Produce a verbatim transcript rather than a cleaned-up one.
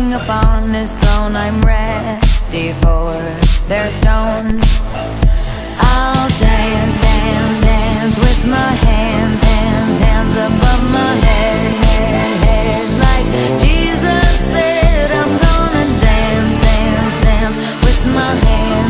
king upon his throne. I'm ready for their stones. I'll dance, dance, dance with my hands